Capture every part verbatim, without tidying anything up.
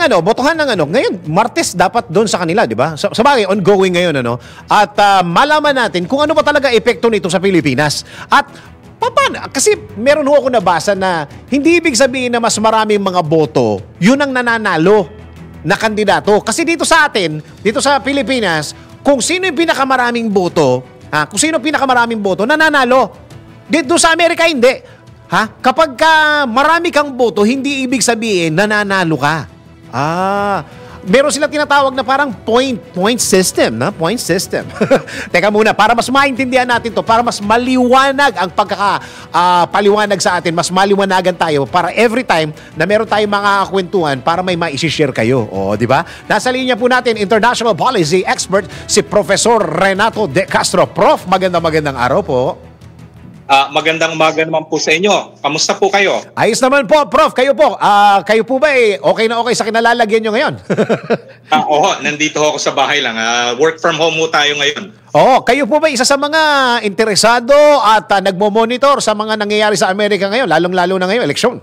ano, botohan ng ano. Ngayon, Martes dapat doon sa kanila, di ba? Sa, sa bagay, ongoing ngayon, ano? At uh, malaman natin kung ano ba talaga epekto nito sa Pilipinas. At paano? Kasi meron ho ako nabasa na hindi ibig sabihin na mas maraming mga boto, yun ang nananalo na kandidato. Kasi dito sa atin, dito sa Pilipinas, kung sino yung pinakamaraming boto, ha, kung sino yung pinakamaraming boto, nananalo. Dito sa Amerika, hindi. Ha? Kapag ka marami kang boto, hindi ibig sabihin nananalo ka. Ah, meron silang tinatawag na parang point point system, na point system. Teka muna, para mas maintindihan natin to, para mas maliwanag ang pagkaka uh, paliwanag sa atin, mas maliwanagan tayo para every time na meron tayong mga kwentuhan para may ma-share kayo. O, di ba? Nasa linya po natin international policy expert si Professor Renato De Castro. Prof, magandang magandang araw po. Uh, magandang umaga naman po sa inyo. Kamusta po kayo? Ayos naman po, Prof. Kayo po. Uh, kayo po ba eh, okay na okay sa kinalalagyan nyo ngayon? uh, oo, nandito ako sa bahay lang. Uh, work from home mo tayo ngayon. Oo, kayo po ba isa sa mga interesado at uh, nagmo-monitor sa mga nangyayari sa Amerika ngayon, lalong-lalo na ngayon, eleksyon?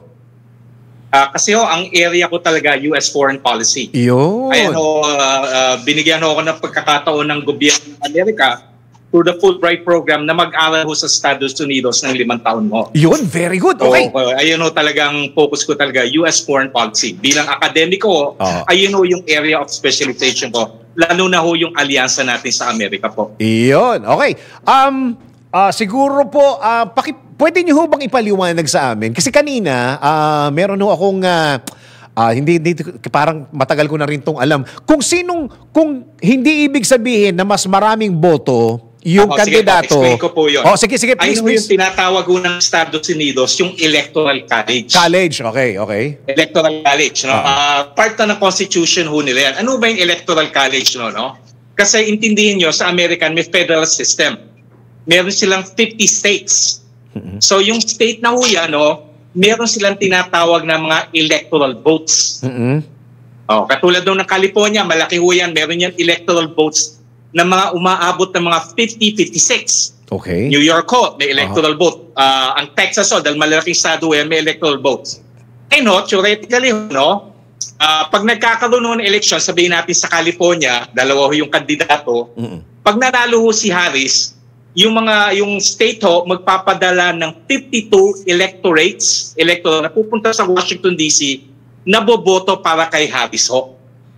Uh, kasi ho, ang area ko talaga, U S foreign policy. Yun. Ayan ho, uh, uh, binigyan ho ako ng pagkakataon ng gobyerno ng Amerika through the Fulbright program na mag-aral ho sa Estados Unidos ng limang taon mo. Yun, very good. Okay. So, uh, ayun ho talagang focus ko talaga, U S foreign policy. Bilang akademiko, oh. ayun ho yung area of specialization ko. Lalo na ho yung alyansa natin sa Amerika po. Yun, okay. Um, uh, siguro po, uh, paki, pwede nyo ho bang ipaliwanag sa amin? Kasi kanina, uh, meron ho akong... Uh, Uh, hindi, hindi parang matagal ko na rin tong alam. Kung sinong, kung hindi ibig sabihin na mas maraming boto yung Ako, kandidato. Sige, explain ko po yun. Oh, sige, sige, please, Ayun please. yung tinatawag ko ng Estados Unidos, yung Electoral College. College, okay, okay. Electoral College, no? Uh-huh. Uh, part na ng Constitution ho nila yan. Ano ba yung Electoral College, no? no? Kasi intindihin nyo, sa American may federal system. Meron silang fifty states. Mm-hmm. So yung state na ho yan, no? Meron silang tinatawag na mga electoral votes. Mm-hmm. Oh, katulad doon ng California, malaki ho yan. Meron yan electoral votes na mga umaabot ng mga fifty, fifty-six. Okay. New York ho, may electoral uh-huh. vote. Uh, ang Texas ho, dahil malalaking estado yan, may electoral votes. Eh no, theoretically no, uh, pag nagkakaroon ng election, sabihin natin sa California, dalawa ho yung kandidato, mm-hmm. pag nanalo ho si Harris, yung mga yung state ho magpapadala ng fifty-two electorates electoral na pupunta sa Washington D C na boboto para kay Harris ho.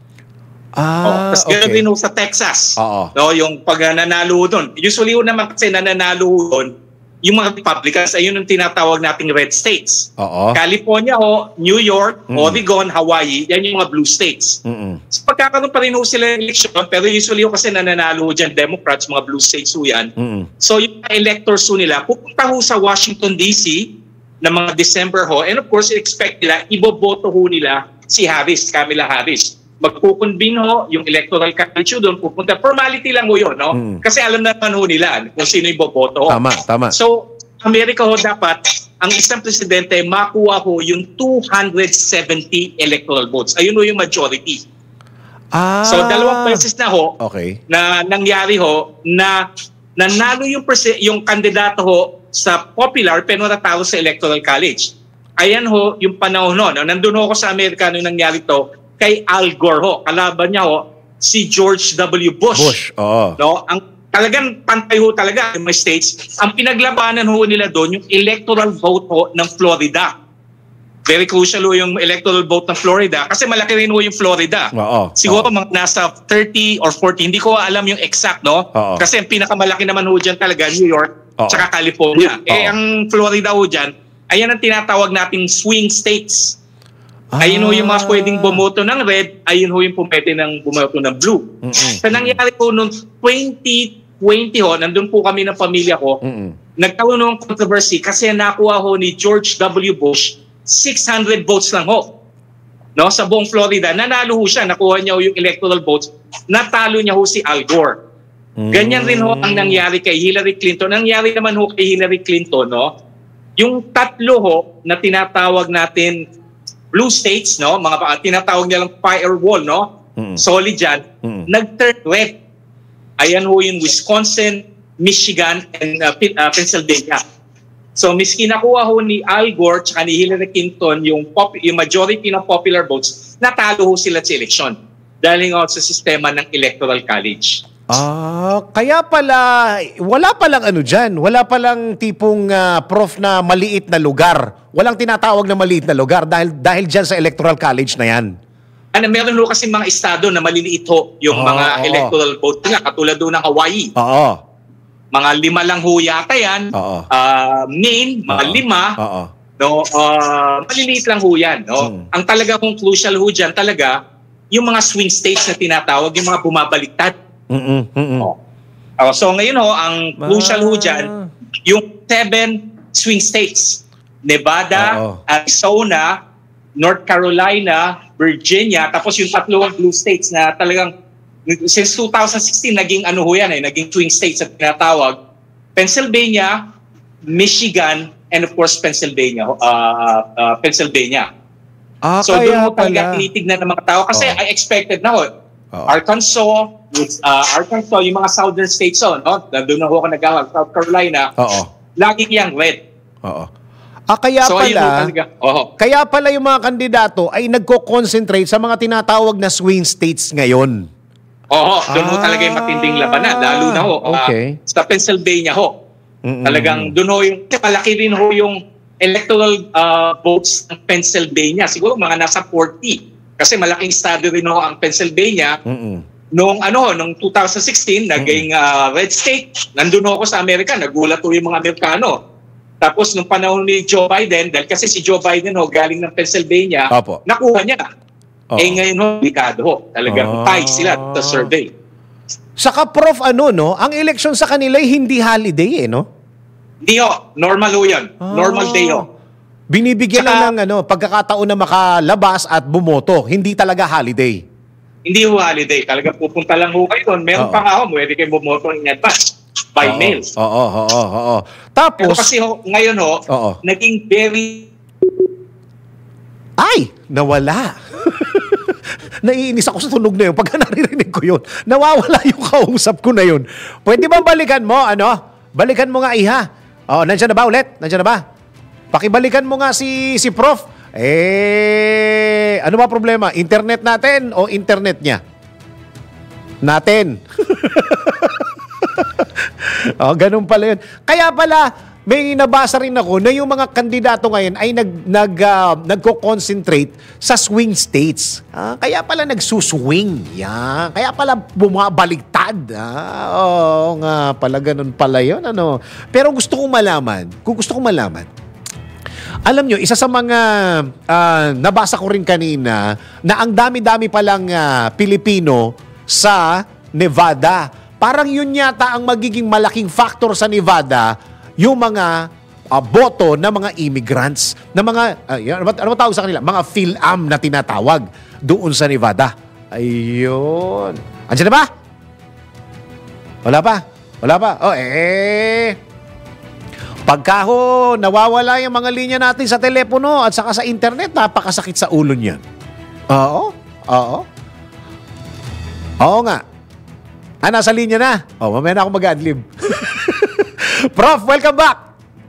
Ah, oh, tapos okay. ganoon din ho sa Texas. Oo. No, yung pag nanalo doon. Usually ho naman kasi nananalo doon yung mga Republicans, ayun ang tinatawag nating red states. Oo. California ho, New York, mm. Oregon, Hawaii, yan yung mga blue states. Mm-mm. So pagkakaroon pa rin ho sila ng election, pero usually ho kasi nananalo ho dyan, Democrats, mga blue states ho yan. Mm-mm. So yung mga electors ho nila, pupunta ho sa Washington D C na mga December ho, and of course, expect nila, iboboto ho nila si Harris, Kamala Harris. Magpupunbin ho, yung electoral college doon, pupunta. Formality lang ho yun, no? Mm. Kasi alam naman ho nila kung sino yung boboto. Tama, tama. So, Amerika ho dapat, ang isang presidente, makuha ho yung two hundred seventy electoral votes. Ayun ho yung majority. Ah. So, dalawang beses na ho, okay. na nangyari ho, na nanalo yung, yung kandidato ho sa popular, pero natalo sa electoral college. Ayan ho, yung panahon ho. No? Nandun ho ako sa Amerika nung nangyari to, kay Al Gore ho. Kalaban niya ho, si George W. Bush. Bush, oo. No? Ang talagang pantay ho talaga yung mga states. Ang pinaglabanan ho nila doon, yung electoral vote ho ng Florida. Very crucial ho yung electoral vote ng Florida kasi malaki rin ho yung Florida. Oo. Siguro oo. mga nasa thirty or forty. Hindi ko alam yung exact, no? Oo. Kasi ang pinakamalaki naman ho dyan talaga, New York, oo. tsaka California. Oo. Eh, ang Florida ho dyan, ayan ang tinatawag nating swing states. Ayun ho yung mga pwedeng bumoto ng red, ayun ho yung pumete ng bumoto ng blue. Mm-mm. Sa nangyari po noong twenty twenty ho, nandun po kami ng pamilya ko, mm-mm. nagkaroon ng controversy kasi nakuha ho ni George W. Bush six hundred votes lang ho. No, sa buong Florida, nanalo ho siya, nakuha niya ho yung electoral votes, natalo niya ho si Al Gore. Mm-hmm. Ganyan rin ho ang nangyari kay Hillary Clinton. Nangyari naman ho kay Hillary Clinton, no? Yung tatlo ho na tinatawag natin blue states, no, mga tinatawag nilang firewall, no, mm-hmm. solid yan, mm-hmm. nag-turn red. Ayan ho yung Wisconsin, Michigan, and uh, uh, Pennsylvania. So, miski nakuha ho ni Al Gore at ni Hillary Clinton yung, pop, yung majority ng popular votes, natalo ho sila sa eleksyon dahil nga sa sistema ng Electoral College. Ah, kaya pala, wala palang ano dyan, wala palang tipong ah, prof na maliit na lugar. Walang tinatawag na maliit na lugar dahil dahil dyan sa Electoral College na yan. Ano, meron ho kasi mga estado na maliliit ho yung Oo, mga oo. electoral vote nga, katulad doon ng Hawaii. Oo. Mga lima lang ho yata yan. Oo. Ah, Maine, mga Oo. lima. Oo. No, ah, maliliit lang ho yan. No? Hmm. Ang talaga kong crucial ho dyan talaga, yung mga swing states na tinatawag, yung mga bumabaliktad. Mm-mm, mm-mm. Oh. Oh, so ngayon ho, ang crucial ho dyan, yung seven swing states. Nevada, Oo. Arizona, North Carolina, Virginia, tapos yung tatlong blue states na talagang since two thousand sixteen naging ano ho yan eh, naging swing states at tinatawag. Pennsylvania, Michigan, and of course Pennsylvania. Uh, uh, Pennsylvania. Ah, So doon kaya mo talaga pala. tinitignan ng mga tao kasi Oo. I expected na ho. Oo. Arkansas, uh, Arkansas, yung mga southern states ho, no? Doon na ho ako nag-awag, South Carolina, Oo. lagi yang red. Oo. Ah, kaya So ayun ho pala, talaga. Oo. kaya pala yung mga kandidato ay nagko-concentrate sa mga tinatawag na swing states ngayon. Oo, doon ho Ah, talaga yung matinding labanan. Lalo na ho, uh, okay. sa Pennsylvania ho. Mm-mm. Talagang doon ho yung, kasi malaki rin ho yung electoral uh, votes ng Pennsylvania. Siguro mga nasa forty. Kasi malaking estado rin ho ang Pennsylvania. Mm-mm. Noong ano, noong two thousand sixteen, naging uh, red state. Nandun ho ako sa Amerika, nagulat ho yung mga Amerikano. Tapos nung panahon ni Joe Biden, dahil kasi si Joe Biden ho, galing ng Pennsylvania, Opo. nakuha niya. Oo. Eh ngayon ho, likado ho. Talagang Ah. tied sila sa survey. Saka prof ano no, ang eleksyon sa kanila ay hindi holiday eh no? Hindi ho, normal ho yan. Normal day ho. Binibigyan Saka- lang ng ano, pagkakataon na makalabas at bumoto. Hindi talaga holiday. Hindi ho holiday. Talagang pupunta lang ho kayo doon. Meron Oo. pa nga ho, pwede kayo bumoto in advance. By Oo. mail. Oo, oo, oo, oo. Pero Tapos, kasi ho, ngayon ho, Oo. naging very ay, nawala. Naiinis ako sa tunog na yun. Pagka naririnig ko yun, nawawala yung kausap ko na yun. Pwede ba balikan mo, ano? Balikan mo nga, iha. Oh, nandiyan na ba ulit? Nandiyan na ba? Pakibalikan mo nga si si Prof. Eh, ano ba problema? Internet natin o internet niya? Natin. Oh, ganun pala yun. Kaya pala, may nabasa rin ako na yung mga kandidato ngayon ay nag, nag, ah, nagko-concentrate sa swing states. Ah, kaya pala nagsuswing. Yan. Kaya pala bumabaliktad. Ah, oo nga pala, ganun pala yun. Ano. Pero gusto kong malaman, kung gusto kong malaman, alam nyo, isa sa mga ah, nabasa ko rin kanina na ang dami-dami palang ah, Pilipino sa Nevada. Parang yun yata ang magiging malaking factor sa Nevada, yung mga ah, boto ng mga immigrants, na mga, ah, yan, ano, ba, ano ba tawag sa kanila? Mga PhilAm na tinatawag doon sa Nevada. Ayun. Andiyan na ba? Wala pa? Wala pa? Oh, eh... Pagka ho, nawawala yung mga linya natin sa telepono at saka sa internet, napakasakit sa ulo niyan. Oo, oo. Oo nga. Ah, nasa linya na. Oh, mamaya na ako mag-adlib. Prof, welcome back.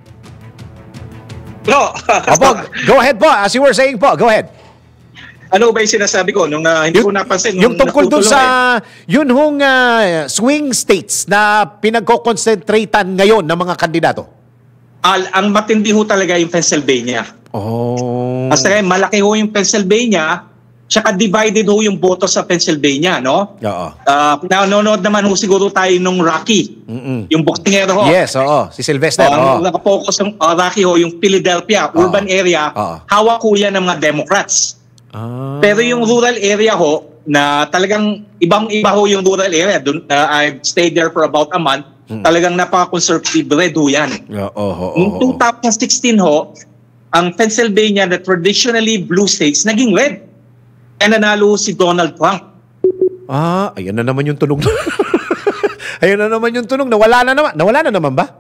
No. Opo, go ahead po. As you were saying po, go ahead. Ano ba yung sinasabi ko nung na, hindi ko napansin? Yung nung tungkol dun natutuloy eh. sa, yun hong ah, swing states na pinagko-concentratean ngayon ng mga kandidato. Al, ang matindi ho talaga yung Pennsylvania. Oh. Kasi malaki ho yung Pennsylvania, tsaka divided ho yung boto sa Pennsylvania, no? Oo. Uh, nanonood naman ho siguro tayo nung Rocky, Mm-mm. yung boksingero ho. Yes, oo. Si Sylvester. Uh, oo. nakapokus yung uh, Rocky ho, yung Philadelphia, Oo. urban area, Oo. hawak ho yan ng mga Democrats. Ah. Pero yung rural area ho, na talagang ibang-iba ho yung rural area, dun, uh, I've stayed there for about a month, Mm. talagang napaka-conservative red ho yan. Oo, oo, Noong oo. twenty sixteen ho, ang Pennsylvania na traditionally blue states, naging red. Kaya nanalo si Donald Trump. Ah, ayan na naman yung tunog. Ayan na naman yung tunog. Nawala na naman. Nawala na naman ba?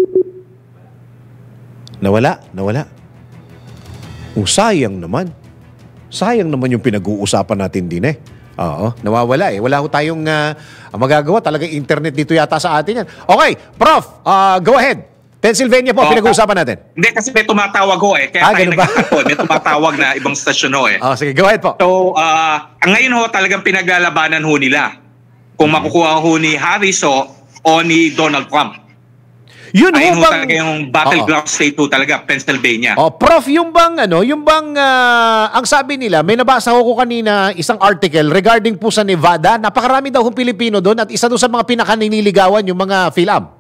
Nawala, nawala. Oh, sayang naman. Sayang naman yung pinag-uusapan natin din eh. Oo, nawawala eh. Wala ko tayong ah, magagawa. Talagang internet dito yata sa atin yan. Okay, Prof, ah, go ahead. Pennsylvania po, Oo, pinag-uusapan natin. Hindi, kasi may tumatawag ho eh. Kaya Ah, tayo ganun ba? nagkakapo. May tumatawag na ibang stasyon ho eh. Oh, sige, go ahead po. So, ah, ang ngayon ho, talagang pinaglalabanan ho nila. Kung makukuha ho ni Harris ho, o ni Donald Trump. Yun ho Ayun ho bang... talaga yung battleground state ho talaga, Pennsylvania. Oh, Prof, yung bang ano, yung bang ah, ang sabi nila, may nabasa ko kanina isang article regarding po sa Nevada, napakarami daw hong Pilipino doon at isa doon sa mga pinakanililigawan yung mga Phil-Am.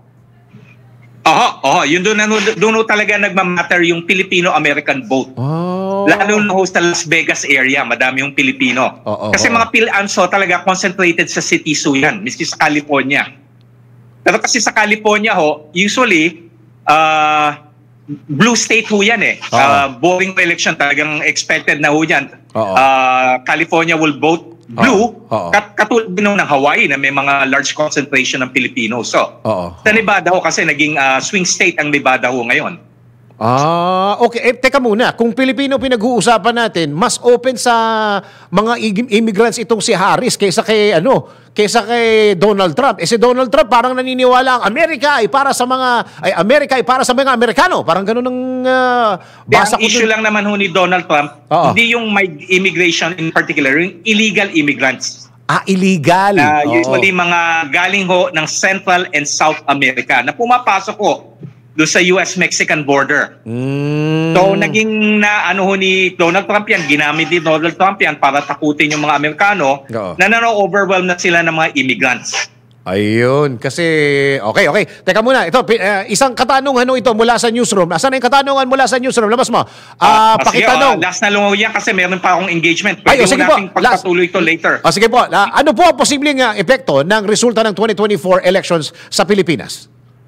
Oo, oo, yun doon ano, doon ho talaga nagmamatter yung Filipino-American vote. Oh. Lalo na ho sa Las Vegas area, madami yung Pilipino. Oo, kasi oo. mga Phil-Ams ho talaga concentrated sa cities ho yan, miski sa California. Pero kasi sa California ho, usually, uh, blue state ho yan eh. Oo. Uh, boring election, talagang expected na ho yan. Oo. Uh, California will vote blue, Oo. Oo. kat katulad din ho ng Hawaii na may mga large concentration ng Filipinos. So, Oo. sa Nevada ho kasi naging uh, swing state ang Nevada ho ngayon. Ah, okay. Eh, teka muna, kung Pilipino pinag-uusapan natin, mas open sa mga ig- immigrants itong si Harris kaysa kay ano, kaysa kay Donald Trump. Eh si Donald Trump parang naniniwala ang Amerika ay para sa mga ay Amerika ay para sa mga Amerikano. Parang ganoon ang uh, Kaya basa ang ko issue dun. lang naman ho ni Donald Trump, Oo. hindi yung may immigration in particular, yung illegal immigrants. Ah, illegal. Na Oo. usually mga galing ho ng Central and South America na pumapasok ho doon sa U S Mexican border. Mm. So naging na ano ho ni Donald Trump yan, ginamit ni Donald Trump yan para takutin yung mga Amerikano Oo. na nano-overwhelm na sila ng mga immigrants. Ayun, kasi okay, okay. Teka muna, ito pi- uh, isang katanungan ho ito mula sa newsroom. Asan na yung katanungan mula sa newsroom? Labas mo. Ah, Ah, sige, pakitanong. ah, last na lungo yan kasi meron pa akong engagement. Ay, Pwede oh, ho sige po. nating pagpatuloy ito later. Ah, sige po. Ah, ano po ang posibleng ah, epekto ng resulta ng twenty twenty-four elections sa Pilipinas?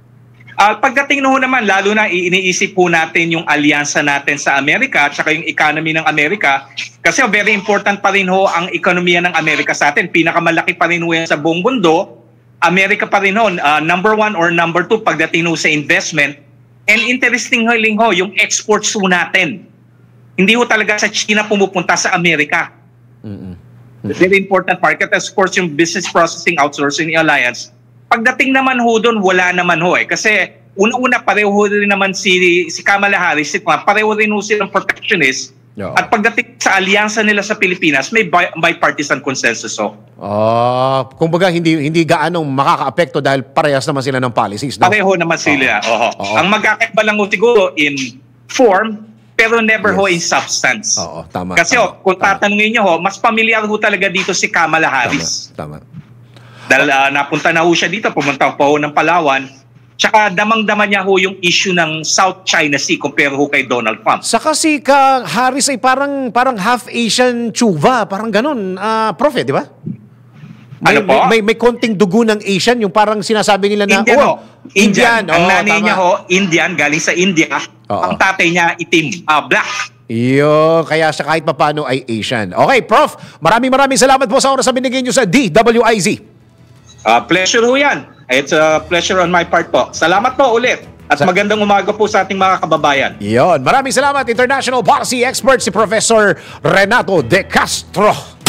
Uh, pagdating no naman, lalo na iniisip po natin yung alyansa natin sa Amerika at saka yung economy ng Amerika. Kasi oh, very important pa rin ho ang ekonomiya ng Amerika sa atin. Pinakamalaki pa rin ho yan sa buong mundo. Amerika pa rin ho, uh, number one or number two pagdating ho sa investment. And interesting ho, ho yung exports ho natin. Hindi ho talaga sa China pumupunta sa Amerika. Mm-mm. Very important market. Of course, yung Business Processing Outsourcing Alliance. Pagdating naman ho doon, wala naman ho eh. Kasi una-una, pareho rin naman si, si Kamala Harris, si Trump, pareho rin ho silang protectionist. Oo. At pagdating sa alyansa nila sa Pilipinas, may bi- bipartisan consensus ho. Ah, kumbaga hindi hindi gaanong makakaapekto dahil parehas naman sila ng policies, no? Pareho naman sila. Oho. Oo. Ang magkakaiba lang ho siguro in form, pero never ho Yes. in substance. Oo, tama. Kasi tama, ho, kung tama, tatanungin nyo ho, mas pamilyar ho talaga dito si Kamala Harris. Tama. tama. Dahil ah, napunta na ho siya dito, pumunta pa ho ng Palawan. Tsaka damang-dama niya ho yung issue ng South China Sea compare ho kay Donald Trump. Saka si ka Harris ay parang parang half Asian chuva, parang ganun. Ah, prof, eh, di ba? May, Ano po? May, may, may konting dugo ng Asian, yung parang sinasabi nila na, Indian ho. oh, Indian. Ang oh, nanay tama. niya ho, Indian, galing sa India. Oo. Ang tatay niya, itim, ah, black. Iyo, kaya siya kahit papano ay Asian. Okay, Prof, maraming maraming salamat po sa oras na binigay niyo sa D W I Z. Uh, pleasure ho yan. It's a pleasure on my part po. Salamat po ulit. At Sa- magandang umaga po sa ating mga kababayan. Iyon, maraming salamat, international policy expert si Professor Renato De Castro.